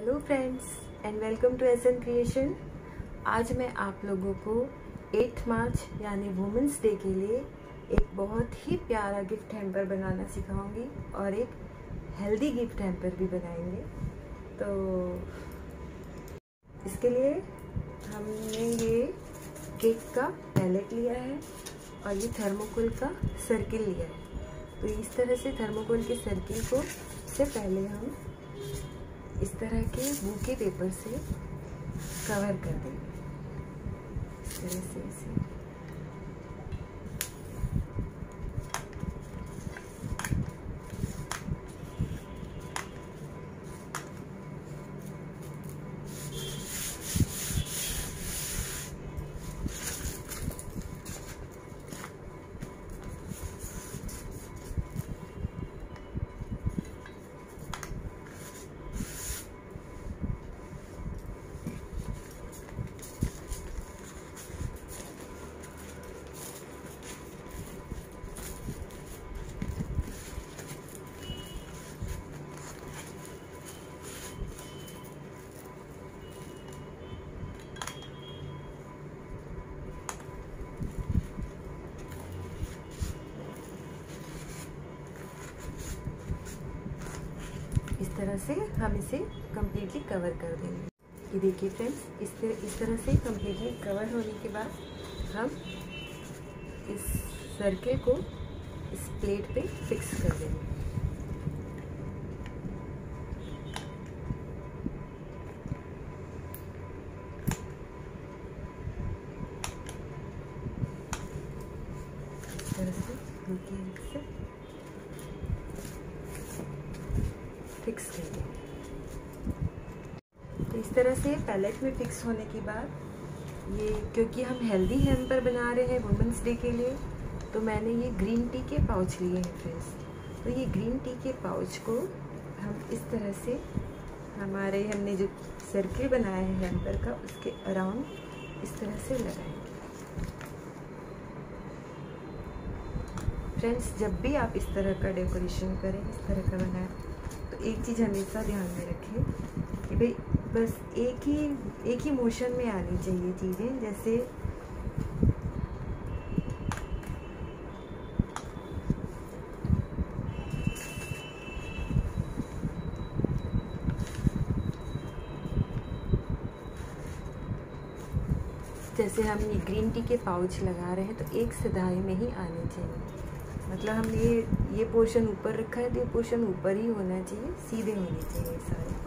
Hello friends and welcome to SN creation. आज मैं आप लोगों को 8 मार्च यानी वुमेंस डे के लिए एक बहुत ही प्यारा गिफ्ट हैम्पर बनाना सिखाऊंगी और एक हेल्दी गिफ्ट हैम्पर भी बनाएंगे। तो इसके लिए हमने ये केक का पैलेट लिया है और ये थर्मोकोल का सर्किल लिया है। तो इस तरह से थर्मोकोल के सर्किल को से पहले हम इस तरह के बूके पेपर से कवर कर देंगे। इस तरह से इसे से हम इसे कम्प्लीटली कवर कर देंगे। ये देखिए फ्रेंड्स, इस तरह से कम्प्लीटली कवर होने के बाद हम इस सर्किल को इस प्लेट पे फिक्स कर देंगे। इस तरह से फिक्स कर देंगे। तो इस तरह से पैलेट में फिक्स होने के बाद ये, क्योंकि हम हेल्दी हैम्पर बना रहे हैं वुमेंस डे के लिए, तो मैंने ये ग्रीन टी के पाउच लिए हैं फ्रेंड्स। तो ये ग्रीन टी के पाउच को हम इस तरह से हमने जो सर्किल बनाया है हैम्पर का, उसके अराउंड इस तरह से लगाएंगे। फ्रेंड्स, जब भी आप इस तरह का डेकोरेशन करें, इस तरह का बनाएं, तो एक चीज़ हमेशा ध्यान में रखें कि भाई बस एक ही मोशन में आनी चाहिए चीज़ें। जैसे हम ये ग्रीन टी के पाउच लगा रहे हैं, तो एक सिधाई में ही आनी चाहिए। मतलब हमने ये पोर्शन ऊपर रखा है तो ये पोर्शन ऊपर ही होना चाहिए, सीधे होने चाहिए सारे पाउच।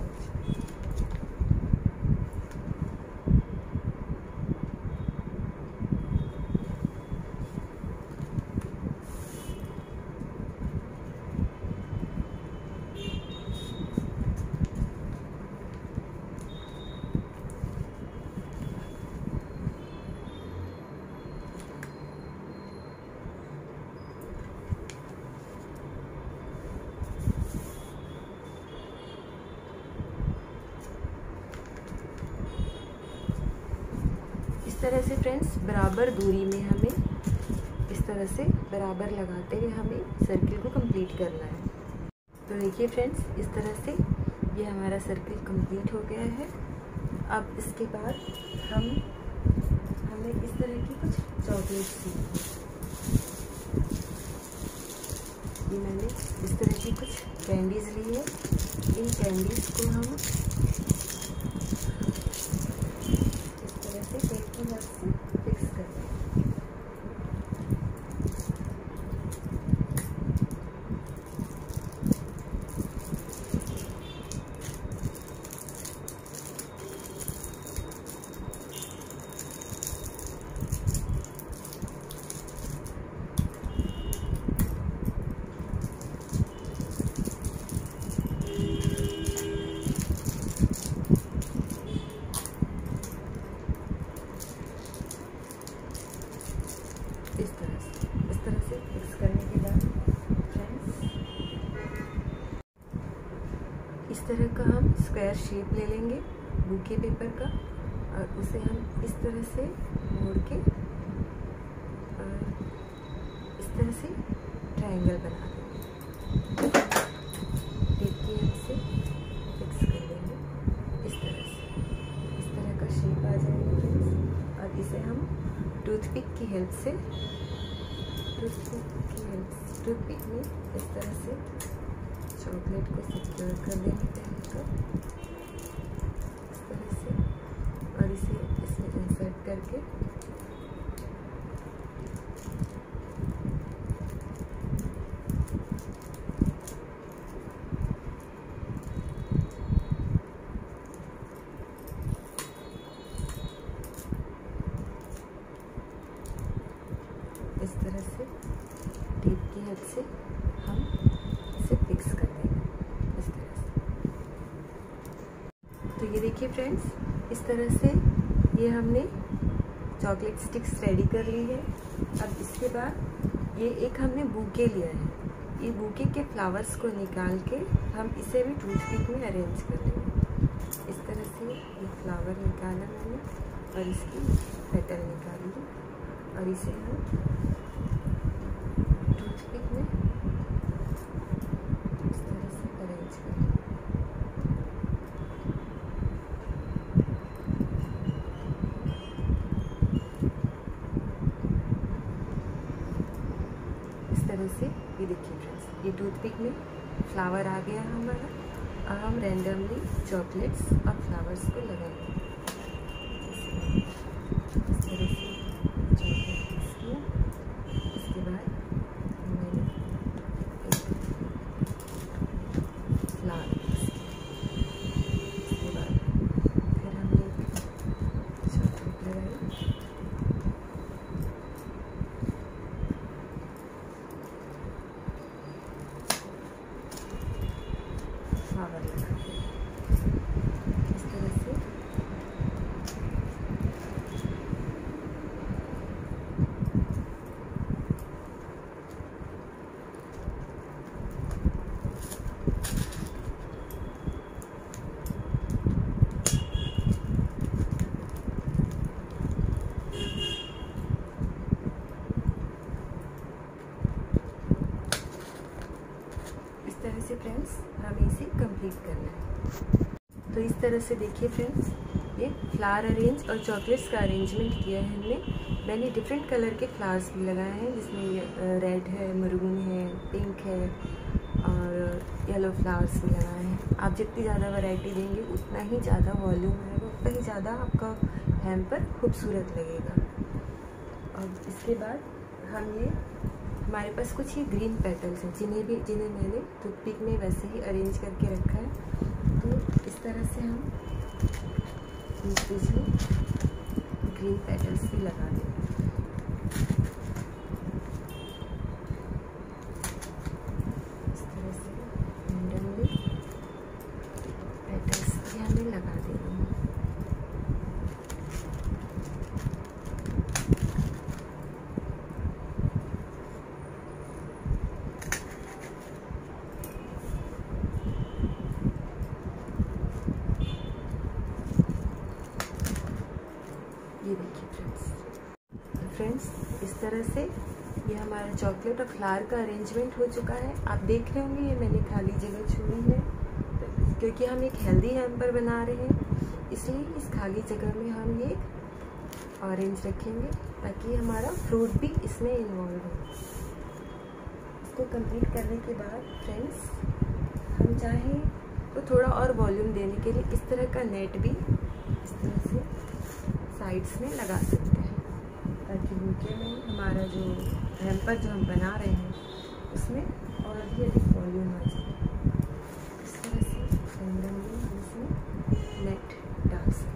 इस तरह से फ्रेंड्स बराबर दूरी में हमें इस तरह से बराबर लगाते हुए हमें सर्किल को कंप्लीट करना है। तो देखिए फ्रेंड्स, इस तरह से ये हमारा सर्किल कंप्लीट हो गया है। अब इसके बाद हमें इस तरह की कुछ चॉकलेट्स दी। ये मैंने इस तरह की कुछ कैंडीज ली है। इन कैंडीज को हम फिक्स कर दें। इस तरह से फिक्स करने के बाद फ्रेंड्स, इस तरह का हम स्क्वायर शेप ले लेंगे बूके पेपर का और उसे हम इस तरह से मोड़ के और इस तरह से ट्रायंगल बना देंगे। टेप की हेल्प से फिक्स कर देंगे। टूथपिक की हेल्प से टूथपिक में इस तरह से चॉकलेट को सिक्योर कर देंगे पहले तो इस तरह से, और इसे इसमें इंसर्ट करके इस तरह से टेप की हेल्प से हम इसे फिक्स कर देंगे इस तरह से। तो ये देखिए फ्रेंड्स, इस तरह से ये हमने चॉकलेट स्टिक्स रेडी कर ली है। अब इसके बाद ये एक हमने बूके लिया है, ये बूके के फ्लावर्स को निकाल के हम इसे भी टूथपिक में अरेंज कर लेंगे। इस तरह से ये फ्लावर निकाला मैंने और इसकी पेटल निकाली और इसे हम टूथपिक में इस तरह से अरेंज करें। इस तरह से ये देखिए फ्रेंड्स, ये टूथपिक में फ्लावर आ गया हमारा। अब हम रैंडमली चॉकलेट्स और फ्लावर्स को लगाएंगे। इस तरह से चॉकलेट मिक्स किया। इसके बाद मैंने एक फ्लावर मिक्स किया। इसके बाद फिर हमने चॉकलेट लगाई। फ्लावर लगा दिया। इस तरह से फ्रेंड्स हमें इसे कंप्लीट करना है। तो इस तरह से देखिए फ्रेंड्स, ये फ्लावर अरेंज और चॉकलेट्स का अरेंजमेंट किया है हमने। मैंने डिफरेंट कलर के फ्लावर्स भी लगाए हैं, जिसमें रेड है, मरून है, पिंक है और येलो फ्लावर्स भी लगाए हैं। आप जितनी ज़्यादा वैरायटी देंगे उतना ही ज़्यादा वॉल्यूम आएगा, उतना ही ज़्यादा आपका हैम्पर खूबसूरत लगेगा। और इसके बाद हम ये हमारे पास कुछ ये ग्रीन पेटल्स हैं, जिन्हें मैंने टूथपिक में वैसे ही अरेंज करके रखा है। तो इस तरह से हम बीच में ग्रीन पेटल्स भी लगा देंगे। इस तरह से रैंडमली पेटल्स भी हमें लगा देंगे। ये देखिए फ्रेंड्स, इस तरह से ये हमारा चॉकलेट और फ्लावर का अरेंजमेंट हो चुका है। आप देख रहे होंगे ये मैंने खाली जगह छोड़ी है, क्योंकि हम एक हेल्दी हैम्पर बना रहे हैं, इसलिए इस खाली जगह में हम ये ऑरेंज रखेंगे ताकि हमारा फ्रूट भी इसमें इन्वॉल्व हो। इसको कंप्लीट करने के बाद फ्रेंड्स, हम चाहें तो थोड़ा और वॉल्यूम देने के लिए इस तरह का नेट भी इस तरह से साइड्स में लगा सकते हैं, ताकि बुके में हमारा जो हैम्पर जो हम बना रहे हैं उसमें और भी अधिक वॉल्यूम आ जाए। इस तरह से रैंडमली इसमें नेट डाल सकते हैं।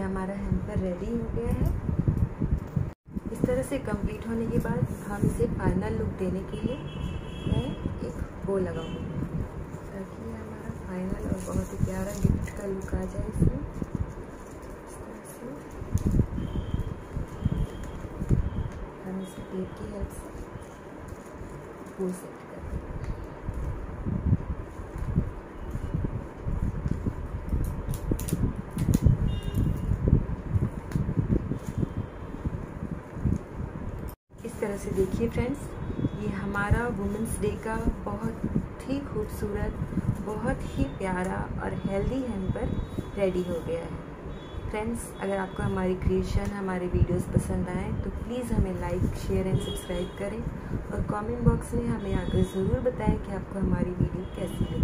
हमारा हैम्पर रेडी हो गया है। इस तरह से कंप्लीट होने के बाद हम इसे फाइनल लुक देने के लिए मैं एक बो लगाऊंगी ताकि हमारा फाइनल और बहुत ही प्यारा गिफ्ट का लुक आ जाए इसमें। इस तरह से हम इसे टेप की हेल्प से बो सेट कर देंगे। इस तरह से देखिए फ्रेंड्स, ये हमारा वुमेंस डे का बहुत ही खूबसूरत, बहुत ही प्यारा और हेल्दी हैम्पर रेडी हो गया है। फ्रेंड्स, अगर आपको हमारी क्रिएशन, हमारे वीडियोस पसंद आए तो प्लीज़ हमें लाइक, शेयर एंड सब्सक्राइब करें और कमेंट बॉक्स में हमें आकर ज़रूर बताएं कि आपको हमारी वीडियो कैसी लगी।